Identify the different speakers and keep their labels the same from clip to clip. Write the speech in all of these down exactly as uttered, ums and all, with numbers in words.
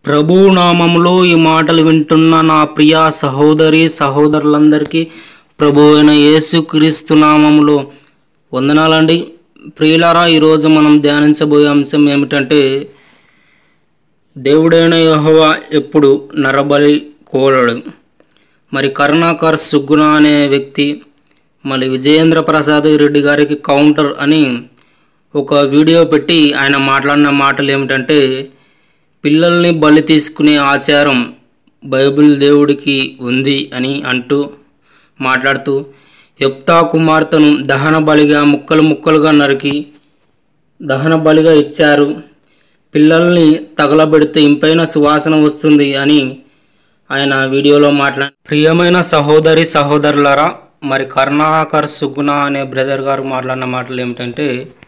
Speaker 1: ప్రభు నామములో ఈ మాటలు వింటున్న నా ప్రియ సహోదరి సహోదరులందరికీ ప్రభు అయిన యేసుక్రీస్తు నామములో వందనాలండి. ప్రియులారా, ఈరోజు మనం ధ్యానించబోయే అంశం ఏమిటంటే, దేవుడైన యెహోవా ఎప్పుడు నరబలి కోరడు. మరి కరుణాకర్ సుగ్గుణ అనే వ్యక్తి మరి విజయేంద్ర ప్రసాద్ రెడ్డి గారికి కౌంటర్ అని ఒక వీడియో పెట్టి ఆయన మాట్లాడిన మాటలు ఏమిటంటే, పిల్లల్ని బలి తీసుకునే ఆచారం బైబిల్ దేవుడికి ఉంది అని అంటూ మాట్లాడుతూ, యెఫ్తా కుమార్తెను దహన బలిగా ముక్కలు ముక్కలుగా నరికి దహన బలిగా ఇచ్చారు, పిల్లల్ని తగలబెడితే ఇంపైన సువాసన వస్తుంది అని ఆయన వీడియోలో మాట్లాడారు. ప్రియమైన సహోదరి సహోదరులారా, మరి కరుణాకర్ సుగ్గుణ అనే బ్రదర్ గారు మాట్లాడిన మాటలు ఏమిటంటే,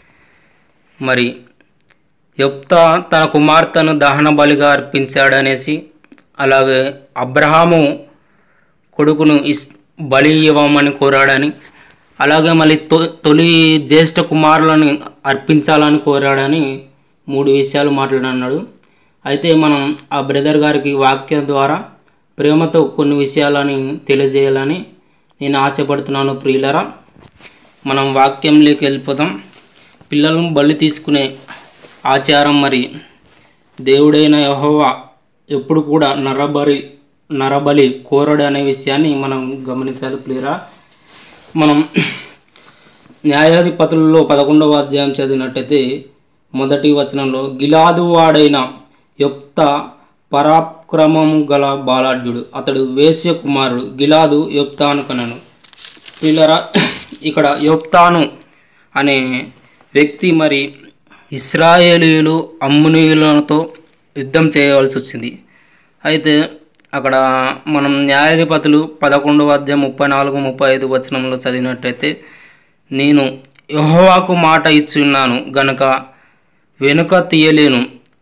Speaker 1: మరి యెఫ్తా తన కుమార్తెను దహన బలిగా అర్పించాడనేసి, అలాగే అబ్రహాము కొడుకును ఇస్ బలి ఇవ్వమని కోరాడని, అలాగే మళ్ళీ తొ తొలి జ్యేష్ఠ కుమారులను అర్పించాలని కోరాడని మూడు విషయాలు మాట్లాడన్నాడు. అయితే మనం ఆ బ్రదర్ గారికి వాక్యం ద్వారా ప్రేమతో కొన్ని విషయాలని తెలియజేయాలని నేను ఆశపడుతున్నాను. ప్రియులరా, మనం వాక్యంలోకి వెళ్ళిపోతాం. పిల్లలను బలి తీసుకునే ఆచారం మరి దేవుడైన యెహోవా ఎప్పుడు కూడా నరబలి నరబలి కోరడు అనే విషయాన్ని మనం గమనించాలి. ప్రియురా, మనం న్యాయాధిపతులలో పదకొండవ అధ్యాయం చదివినట్టయితే మొదటి వచనంలో, గిలాదు వాడైన యెఫ్తా పరాక్రమము గల బాలాఢ్యుడు, అతడు వేశ్య కుమారుడు, గిలాదు యెఫ్తాను కనెను. ప్రియులారా, ఇక్కడ యెఫ్తాను అనే వ్యక్తి మరి ఇశ్రాయేలీయులు అమ్మోనీయులతో యుద్ధం చేయవలసి వచ్చింది. అయితే అక్కడ మనం న్యాయాధిపతులు పదకొండవ అధ్యాయం ముప్పై నాలుగు ముప్పై ఐదు వచనంలో చదివినట్టయితే, నేను యెహోవాకు మాట ఇచ్చి ఉన్నాను గనుక వెనుక తీయలేను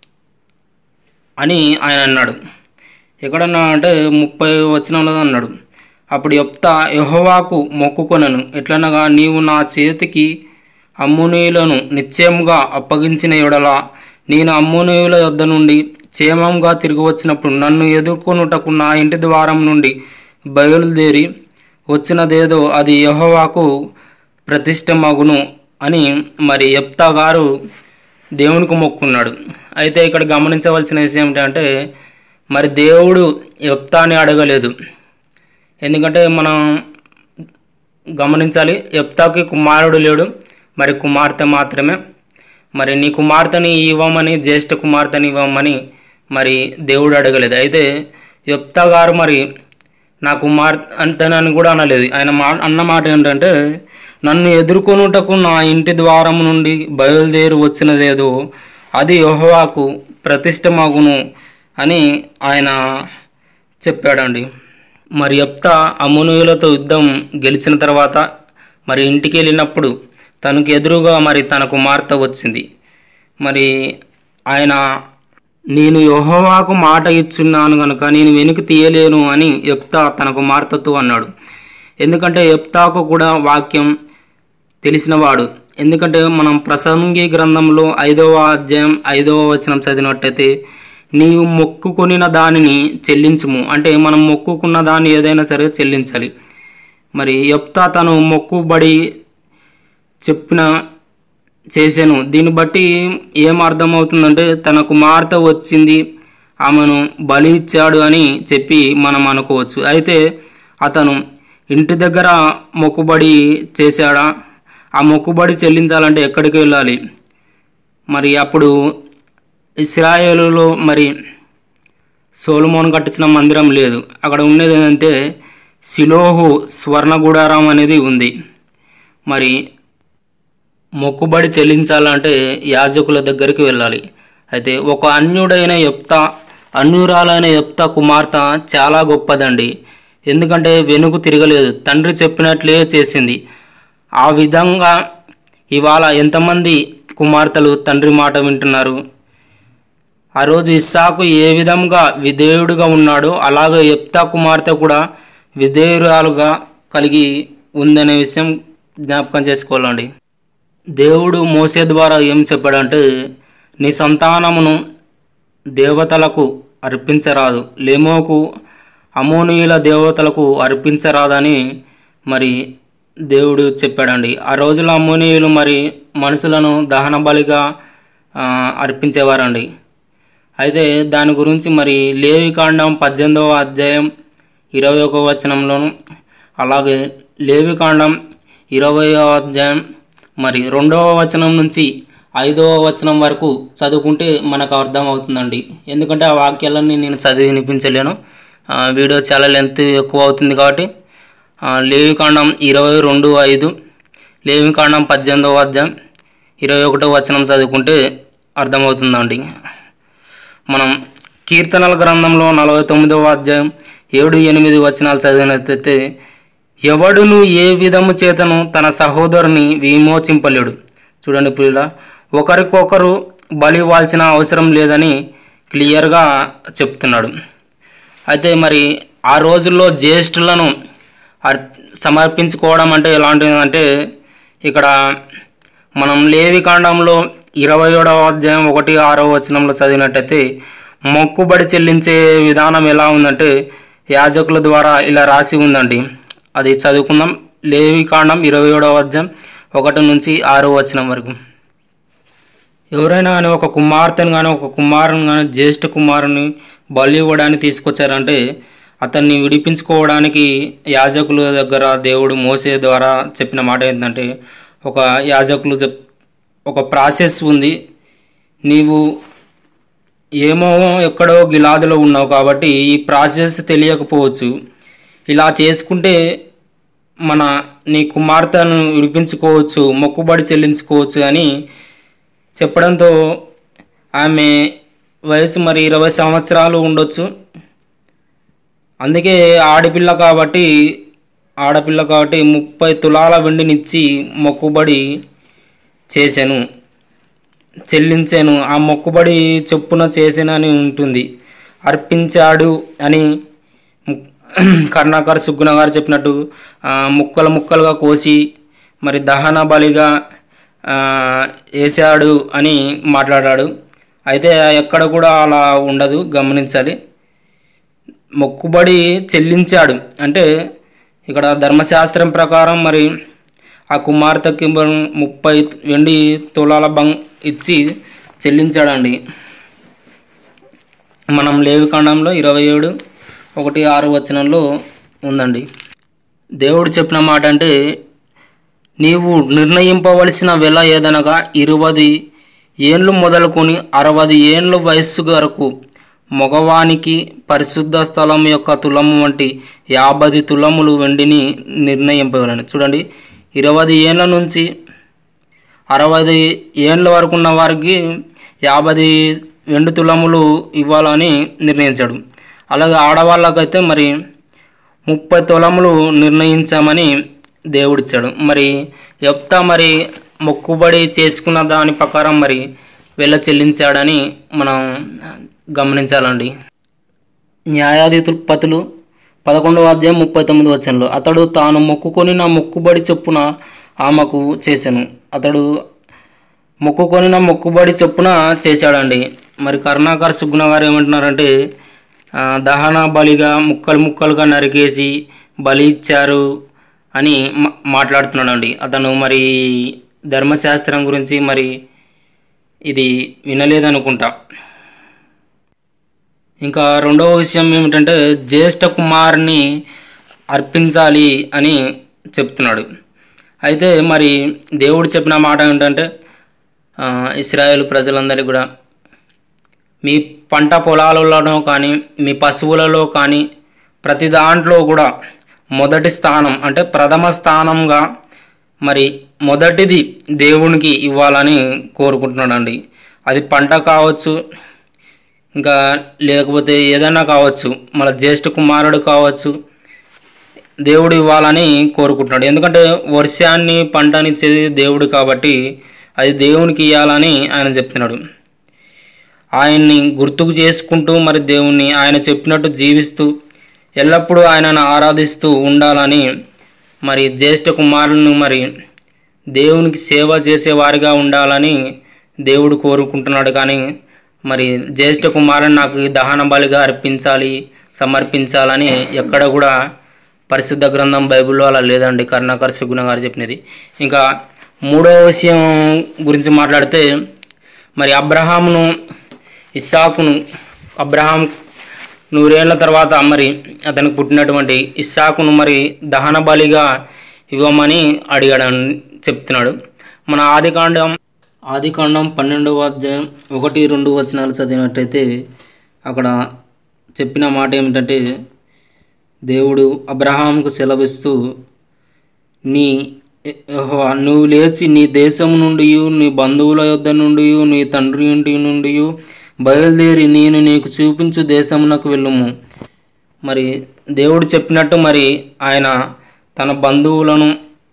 Speaker 1: అని ఆయన అన్నాడు. ఎక్కడన్నా అంటే ముప్పై వచనంలో అన్నాడు, అప్పుడు యెఫ్తా యెహోవాకు మొక్కుకొనెను, ఎట్లనగా నీవు నా చేతికి అమ్మోనీయులను నిశ్చయముగా అప్పగించిన యెడల నేను అమ్మోనీయుల యొద్ద నుండి క్షేమంగా తిరిగి వచ్చినప్పుడు నన్ను ఎదుర్కొనుటకు నా ఇంటి ద్వారం నుండి బయలుదేరి వచ్చినదేదో అది యెహోవాకు ప్రతిష్టమగును అని మరి యెఫ్తా గారు దేవునికి మొక్కున్నాడు. అయితే ఇక్కడ గమనించవలసిన విషయం ఏంటంటే, మరి దేవుడు యెఫ్తాని అడగలేదు. ఎందుకంటే మనం గమనించాలి, యెఫ్తాకి కుమారుడు లేడు, మరి కుమార్తె మాత్రమే. మరి నీ కుమార్తెని ఇవ్వమని, జ్యేష్ఠ కుమార్తెని ఇవ్వమని మరి దేవుడు అడగలేదు. అయితే యెఫ్తా గారు మరి నా కుమార్తె అంతేనని కూడా అనలేదు. ఆయన మా అన్న మాట ఏంటంటే, నన్ను ఎదుర్కొనుటకు నా ఇంటి ద్వారం నుండి బయలుదేరి వచ్చినదేదో అది యెహోవాకు ప్రతిష్టమగును అని ఆయన చెప్పాడండి. మరి యెఫ్తా అమ్మోనీయులతో యుద్ధం గెలిచిన తర్వాత మరి ఇంటికి వెళ్ళినప్పుడు తనకు ఎదురుగా మరి తన కుమార్తె వచ్చింది. మరి ఆయన నేను యెహోవాకు మాట ఇచ్చున్నాను కనుక నేను వెనుక తీయలేను అని యెఫ్తా తన కుమార్తెతో అన్నాడు. ఎందుకంటే యెఫ్తాకు కూడా వాక్యం తెలిసినవాడు. ఎందుకంటే మనం ప్రసంగి గ్రంథంలో ఐదవ అధ్యాయం ఐదవ వచనం చదివినట్టయితే, నీవు మొక్కుకొనిన దానిని చెల్లించుము, అంటే మనం మొక్కుకున్న దాన్ని ఏదైనా సరే చెల్లించాలి. మరి యెఫ్తా తను మొక్కుబడి చెప్పిన చేశాను. దీన్ని బట్టి ఏం అర్థమవుతుందంటే, తన కుమార్తె వచ్చింది, ఆమెను బలి ఇచ్చాడు అని చెప్పి మనం అనుకోవచ్చు. అయితే అతను ఇంటి దగ్గర మొక్కుబడి చేశాడా? ఆ మొక్కుబడి చెల్లించాలంటే ఎక్కడికి వెళ్ళాలి? మరి అప్పుడు ఇశ్రాయేలులో మరి సొలొమోను కట్టించిన మందిరం లేదు. అక్కడ ఉండేది ఏంటంటే షిలోహు స్వర్ణ గుడారం అనేది ఉంది. మరి మొక్కుబడి చెల్లించాలంటే యాజకుల దగ్గరికి వెళ్ళాలి. అయితే ఒక అన్యుడైన యెఫ్తా అన్యురాలైన యెఫ్తా కుమార్తె చాలా గొప్పదండి. ఎందుకంటే వెనుక తిరగలేదు, తండ్రి చెప్పినట్లే చేసింది. ఆ విధంగా ఇవాళ ఎంతమంది కుమార్తెలు తండ్రి మాట వింటున్నారు? ఆ రోజు ఇస్సాకు ఏ విధంగా విధేయుడిగా ఉన్నాడో అలాగే యెఫ్తా కుమార్తె కూడా విధేయురాలుగా కలిగి ఉందనే విషయం జ్ఞాపకం చేసుకోవాలండి. దేవుడు మోసే ద్వారా ఏం చెప్పాడంటే, నీ సంతానమును దేవతలకు అర్పించరాదు, లేమోకు అమోనీయుల దేవతలకు అర్పించరాదని మరి దేవుడు చెప్పాడండి. ఆ రోజుల్లో అమోనీయులు మరి మనుషులను దహన బలిగా అర్పించేవారండి. అయితే దాని గురించి మరి లేవికాండం పద్దెనిమిదవ అధ్యాయం ఇరవై ఒక వచనంలోను, అలాగే లేవికాండం ఇరవయవ అధ్యాయం మరి రెండవ వచనం నుంచి ఐదవ వచనం వరకు చదువుకుంటే మనకు అర్థం అవుతుందండి. ఎందుకంటే ఆ వాక్యాలన్నీ నేను చదివి వినిపించలేను, వీడియో చాలా లెంత్ ఎక్కువ అవుతుంది కాబట్టి లేవికాండం ఇరవై రెండు ఐదు, లేవికాండం పద్దెనిమిదవ అధ్యాయం ఇరవై ఒకటో వచనం చదువుకుంటే అర్థమవుతుందండి. మనం కీర్తనల గ్రంథంలో నలభై తొమ్మిదవ అధ్యాయం ఏడు ఎనిమిది వచనాలు చదివినట్లయితే, ఎవడును ఏ విధము చేతను తన సహోదరుని విమోచింపలేడు. చూడండి పిల్ల, ఒకరికొకరు బలి ఇవ్వాల్సిన అవసరం లేదని క్లియర్గా చెప్తున్నాడు. అయితే మరి ఆ రోజుల్లో జ్యేష్ఠులను సమర్పించుకోవడం అంటే ఎలాంటిదంటే, ఇక్కడ మనం లేవికాండంలో ఇరవై ఏడవ అధ్యాయం ఒకటి ఆరో వచనంలో చదివినట్టయితే మొక్కుబడి చెల్లించే విధానం ఎలా ఉందంటే యాజకుల ద్వారా ఇలా రాసి ఉందండి. అది చదువుకుందాం. లేవికాండం ఇరవై ఏడవ అధ్యాయం ఒకటి నుంచి ఆరో వచనం వరకు. ఎవరైనా కానీ ఒక కుమార్తెను కానీ ఒక కుమారుని కానీ జ్యేష్ఠ కుమారుని బలి ఇవ్వడానికి తీసుకొచ్చారంటే అతన్ని విడిపించుకోవడానికి యాజకుల దగ్గర దేవుడు మోసే ద్వారా చెప్పిన మాట ఏంటంటే, ఒక యాజకులు చెప్ ఒక ప్రాసెస్ ఉంది. నీవు ఏమో ఎక్కడో గిలాదులో ఉన్నావు కాబట్టి ఈ ప్రాసెస్ తెలియకపోవచ్చు. ఇలా చేసుకుంటే మన నీ కుమార్తెను విడిపించుకోవచ్చు, మొక్కుబడి చెల్లించుకోవచ్చు అని చెప్పడంతో ఆమె వయసు మరి ఇరవై సంవత్సరాలు ఉండొచ్చు. అందుకే ఆడపిల్ల కాబట్టి ఆడపిల్ల కాబట్టి ముప్పై తులాల వెండినిచ్చి మొక్కుబడి చేశాను, చెల్లించాను, ఆ మొక్కుబడి చొప్పున చేశాను అని ఉంటుంది. అర్పించాడు అని కరుణాకర్ సుగ్గుణ గారు చెప్పినట్టు ముక్కలు ముక్కలుగా కోసి మరి దహన బలిగా వేసాడు అని మాట్లాడాడు. అయితే ఎక్కడ కూడా అలా ఉండదు, గమనించాలి. మొక్కుబడి చెల్లించాడు అంటే ఇక్కడ ధర్మశాస్త్రం ప్రకారం మరి ఆ కుమార్తెకి ముప్పై వెండి తులాల బంగ్ ఇచ్చి చెల్లించాడండి. మనం లేవికాండంలో ఇరవై ఏడు ఒకటి ఆరు వచనంలో ఉందండి. దేవుడు చెప్పిన మాట అంటే, నీవు నిర్ణయింపవలసిన వెల ఏదనగా ఇరవై ఏండ్లు మొదలుకొని అరవై ఏండ్ల వయస్సు వరకు మగవానికి పరిశుద్ధ స్థలం యొక్క తులము వంటి యాభై తులములు వెండిని నిర్ణయింపవలను. చూడండి, ఇరవై ఏండ్ల నుంచి అరవై ఏండ్ల వరకు ఉన్న వారికి యాభై వెండి తులములు ఇవ్వాలని నిర్ణయించాడు. అలాగే ఆడవాళ్ళకైతే మరి ముప్పై తులములు నిర్ణయించామని దేవుడిచ్చాడు. మరి యెఫ్తా మరి మొక్కుబడి చేసుకున్న దాని ప్రకారం మరి వెల చెల్లించాడని మనం గమనించాలండి. న్యాయాధిపతులు పదకొండవ అధ్యాయం ముప్పై తొమ్మిది వచనంలో, అతడు తాను మొక్కుకొని నా మొక్కుబడి చొప్పున ఆమెకు చేశాను. అతడు మొక్కుకొని నా మొక్కుబడి చొప్పున చేశాడండి. మరి కరుణాకర్ సుగ్గుణ గారు ఏమంటున్నారంటే, దహన బలిగా ముక్కలు ముక్కలుగా నరికేసి బలి ఇచ్చారు అని మాట్లాడుతున్నాడండి. అతను మరి ధర్మశాస్త్రం గురించి మరి ఇది వినలేదనుకుంటా. ఇంకా రెండవ విషయం ఏమిటంటే, జ్యేష్ఠ కుమారుని అర్పించాలి అని చెప్తున్నాడు. అయితే మరి దేవుడు చెప్పిన మాట ఏంటంటే, ఇశ్రాయేలు ప్రజలందరికీ కూడా మీ పంట పొలాలలో కానీ మీ పశువులలో కానీ ప్రతి దాంట్లో కూడా మొదటి స్థానం అంటే ప్రథమ స్థానంగా మరి మొదటిది దేవునికి ఇవ్వాలని కోరుకుంటున్నాడండి. అది పంట కావచ్చు, ఇంకా లేకపోతే ఏదైనా కావచ్చు, మన జ్యేష్ఠ కుమారుడు కావచ్చు, దేవుడు ఇవ్వాలని కోరుకుంటున్నాడు. ఎందుకంటే వర్షాన్ని పంటనిచ్చేది దేవుడు కాబట్టి అది దేవునికి ఇవ్వాలని ఆయన చెప్తున్నాడు. ఆయన్ని గుర్తుకు చేసుకుంటూ మరి దేవుణ్ణి ఆయన చెప్పినట్టు జీవిస్తూ ఎల్లప్పుడూ ఆయనను ఆరాధిస్తూ ఉండాలని మరి జ్యేష్ఠ కుమారులను మరి దేవునికి సేవ చేసేవారిగా ఉండాలని దేవుడు కోరుకుంటున్నాడు. కానీ మరి జ్యేష్ఠ కుమారుని నాకు దహన బలిగా అర్పించాలి సమర్పించాలని ఎక్కడ కూడా పరిశుద్ధ గ్రంథం బైబిల్లో అలా లేదండి. కరుణాకర్ సుగుణ గారు చెప్పినది. ఇంకా మూడవ విషయం గురించి మాట్లాడితే మరి అబ్రహామును ఇస్సాకును అబ్రహాం నూరేళ్ల తర్వాత మరి అతనికి పుట్టినటువంటి ఇస్సాకును మరి దహన బలిగా ఇవ్వమని అడిగాడని చెప్తున్నాడు. మన ఆదికాండం ఆదికాండం పన్నెండవ అధ్యాయం ఒకటి రెండు వచనాలు చదివినట్టయితే అక్కడ చెప్పిన మాట ఏమిటంటే, దేవుడు అబ్రహాముకు సెలవిస్తూ, నీ యెహోవా నువ్వు లేచి నీ దేశం నుండి నీ బంధువుల యొద్ద నుండి నీ తండ్రి ఇంటి నుండి బయలుదేరి నేను నీకు చూపించు దేశమునకు వెళ్ళుము. మరి దేవుడు చెప్పినట్టు మరి ఆయన తన బంధువులను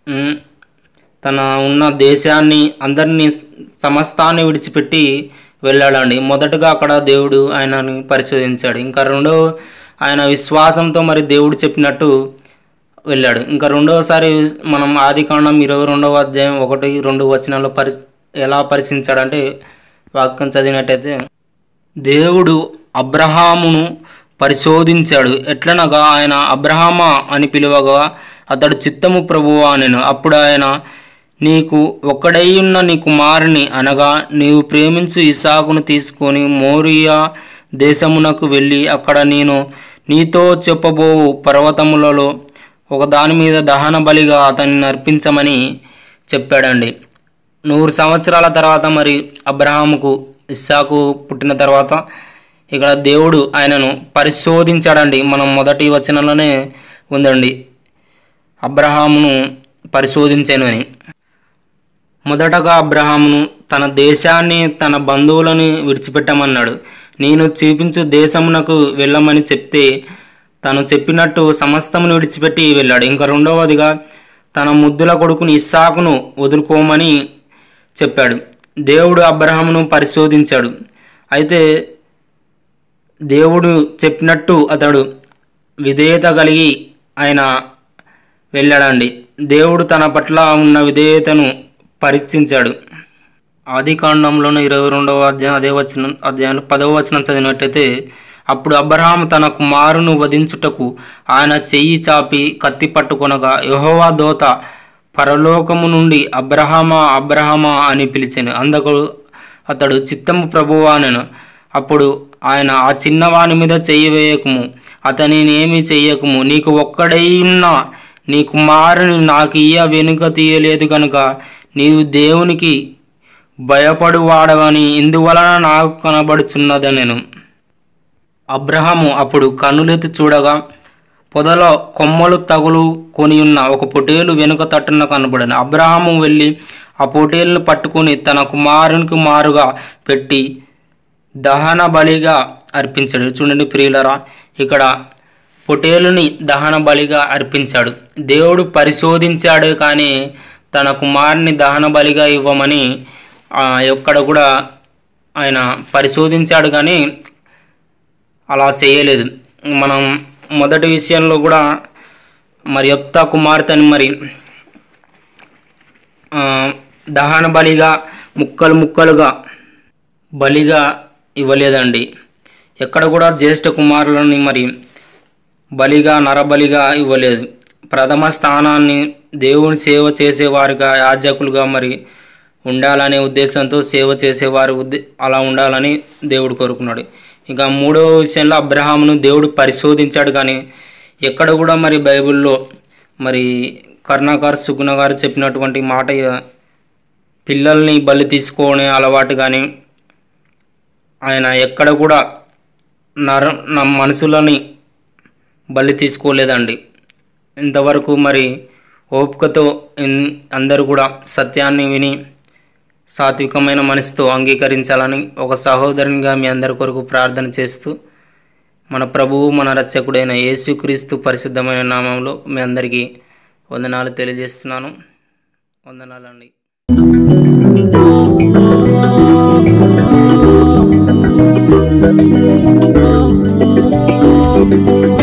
Speaker 1: తన ఉన్న దేశాన్ని అందరినీ సమస్తాన్ని విడిచిపెట్టి వెళ్ళాడండి. మొదటగా అక్కడ దేవుడు ఆయనని పరిశోధించాడు. ఇంకా రెండో ఆయన విశ్వాసంతో మరి దేవుడు చెప్పినట్టు వెళ్ళాడు. ఇంకా రెండవసారి మనం ఆదికాండం ఇరవై రెండవ అధ్యాయం ఒకటి రెండు వచనాల్లో పరి ఎలా పరిశీలించాడంటే వాక్యం చదివినట్టయితే, దేవుడు అబ్రహామును పరిశోధించాడు. ఎట్లనగా ఆయన అబ్రహామా అని పిలువగా అతడు చిత్తము ప్రభువా అనెను. అప్పుడు ఆయన, నీకు ఒక్కడైయున్న నీ కుమారుని అనగా నీవు ప్రేమించు ఇస్సాకును తీసుకొని మోరియా దేశమునకు వెళ్ళి అక్కడ నేను నీతో చెప్పబోవు పర్వతములలో ఒక దాని మీద దహన బలిగా అతన్ని అర్పించమని చెప్పాడండి. నూరు సంవత్సరాల తర్వాత మరి అబ్రహాముకు ఇస్సాకు పుట్టిన తర్వాత ఇక్కడ దేవుడు ఆయనను పరిశోధించాడండి. మనం మొదటి వచనంలోనే ఉందండి, అబ్రహామును పరిశోధించాను అని. మొదటగా అబ్రహామును తన దేశాన్ని తన బంధువులను విడిచిపెట్టమన్నాడు. నేను చూపించు దేశమునకు వెళ్ళమని చెప్తే తను చెప్పినట్టు సమస్తమును విడిచిపెట్టి వెళ్ళాడు. ఇంకా రెండవదిగా తన ముద్దుల కొడుకుని ఇస్సాకును వదులుకోమని చెప్పాడు. దేవుడు అబ్రహామును పరిశోధించాడు. అయితే దేవుడు చెప్పినట్టు అతడు విధేయత కలిగి ఆయన వెళ్ళాడండి. దేవుడు తన పట్ల ఉన్న విధేయతను పరీక్షించాడు. ఆది కాండంలోని ఇరవై రెండవ అధ్యాయం అదే వచనం అధ్యాయంలో పదవ వచనం చదివినట్టయితే, అప్పుడు అబ్రహాము తన కుమారును వధించుటకు ఆయన చెయ్యి చాపి కత్తి పట్టుకొనగా యెహోవా దూత పరలోకము నుండి అబ్రహామా అబ్రహామా అని పిలిచెను. అందుకు అతడు చిత్తము ప్రభువా అనెను. అప్పుడు ఆయన, ఆ చిన్నవాని మీద చెయ్యి వేయకము, అతనినేమి చెయ్యకము, నీకు ఒక్కడై ఉన్న నీ కుమారుని నాకు ఇయ్య వెనుక తీయలేదు కనుక నీవు దేవునికి భయపడువాడవని ఇందువలన నాకు కనబడుచున్నదనెను. అబ్రహాము అప్పుడు కన్నులెత్తి చూడగా పొదలో కొమ్మలు తగులు కొని ఉన్న ఒక పొటేలు వెనుక తట్టున కనబడను. అబ్రహాము వెళ్ళి ఆ పొటేలును పట్టుకుని తన కుమారునికి మారుగా పెట్టి దహన బలిగా అర్పించాడు. చూడండి ప్రియులరా, ఇక్కడ పొటేలుని దహన బలిగా అర్పించాడు. దేవుడు పరిశోధించాడు, కానీ తన కుమారుని దహన బలిగా ఇవ్వమని ఎక్కడ కూడా ఆయన పరిశోధించాడు, కానీ అలా చేయలేదు. మనం మొదటి విషయంలో కూడా మరి యెఫ్తా కుమార్తెని మరి దహన బలిగా ముక్కలు ముక్కలుగా బలిగా ఇవ్వలేదండి. ఎక్కడ కూడా జ్యేష్ఠ కుమారులని మరి బలిగా నరబలిగా ఇవ్వలేదు. ప్రథమ స్థానాన్ని దేవుని సేవ చేసేవారుగా యాజకులుగా మరి ఉండాలనే ఉద్దేశంతో సేవ చేసేవారు ఉద్దే అలా ఉండాలని దేవుడు కోరుకున్నాడు. ఇంకా మూడవ విషయంలో అబ్రహామును దేవుడు పరిశోధించాడు, కానీ ఎక్కడ కూడా మరి బైబిల్లో మరి కరుణాకర్ సుగుణ గారు చెప్పినటువంటి మాట పిల్లల్ని బలి తీసుకునే అలవాటు కానీ ఆయన ఎక్కడ కూడా నర మనుషులని బలి తీసుకోలేదండి. ఇంతవరకు మరి ఓపికతో అందరూ కూడా సత్యాన్ని విని సాత్వికమైన మనసుతో అంగీకరించాలని ఒక సహోదరునిగా మీ అందరి కొరకు ప్రార్థన చేస్తూ మన ప్రభువు మన రక్షకుడైన యేసుక్రీస్తు పరిశుద్ధమైన నామంలో మీ అందరికీ వందనాలు తెలియజేస్తున్నాను. వందనాలండి.